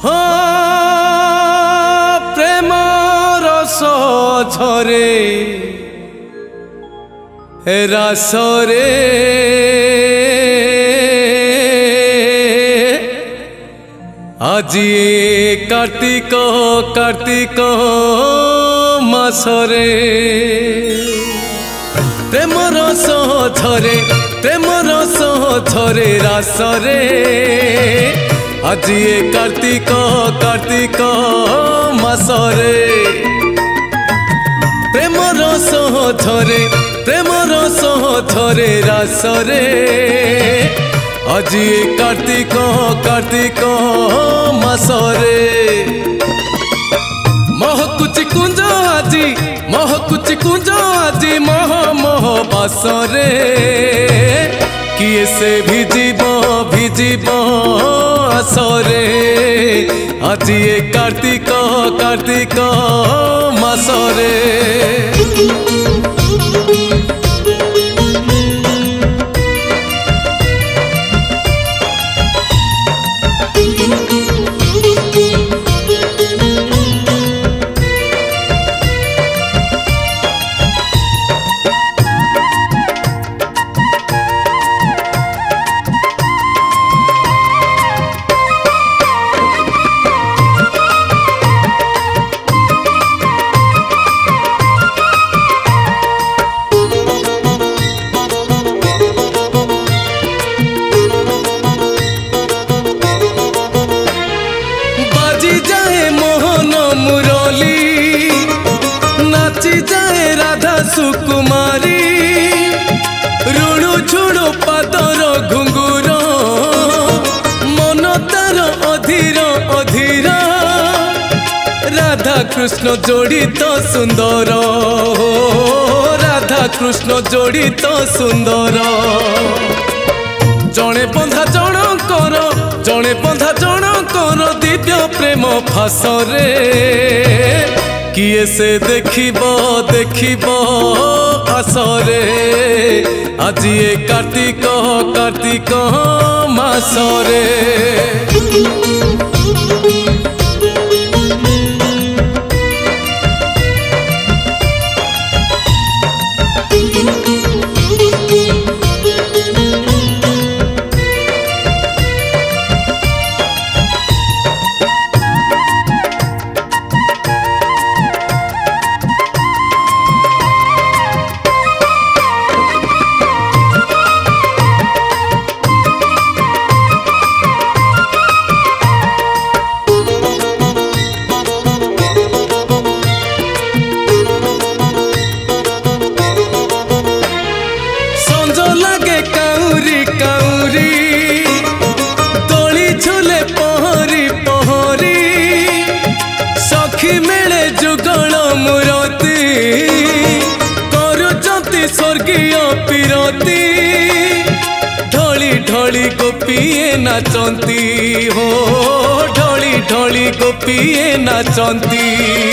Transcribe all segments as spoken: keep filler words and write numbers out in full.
हाँ प्रेम रस झरे रासरे आज कार्तिक कार्तिक मासरे प्रेम रस झरे प्रेम रस झरे रासरे आज कार्तिक कार्तिक मासरे प्रेम रस झरे प्रेम रस झरे रासरे आज कार्तिक कार्तिक मासरे महकुच कुंज आजी महकुच कुंज आजी मह मह बासरे किए से भिजिब भिजिब आसरे आज कार्तिक कार्तिक मासरे सुकुमारी रुणु छुणु पादर घुंगुर मन तार अधीर अधीर राधा कृष्ण जोड़ी तो सुंदर राधा कृष्ण जोड़ी तो सुंदर जड़े बंधा जनकर जड़े बंधा जनकर दिव्य प्रेम फासरे किए से देखिब देखिब आसरे आज कार्तिक कार्तिक मासरे स्वर्गीय पीरती ढोली ढोली गोपीए नाचंती हो ढोली ढोली गोपीए नाचंती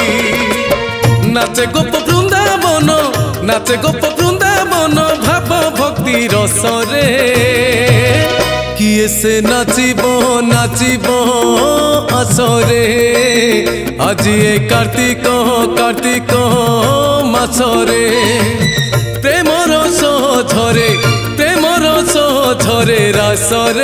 नाचे गोप वृंदावन नाचे गोप वृंदावन भाव भक्ति रसरे किए से नाचिब नाचिब आसरे आज कार्तिक कार्तिक मासरे प्रेम रस झरे प्रेम रस झरे रासरे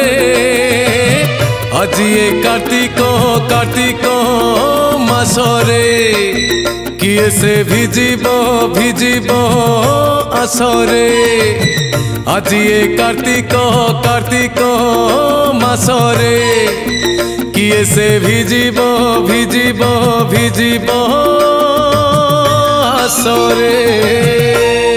आज कार्तिक कार्तिक मासरे किए से भिजिब भिजिब आसरे आज कार्तिक कार्तिक मासरे किए से भिजिब भिजिब भिजिब आसरे।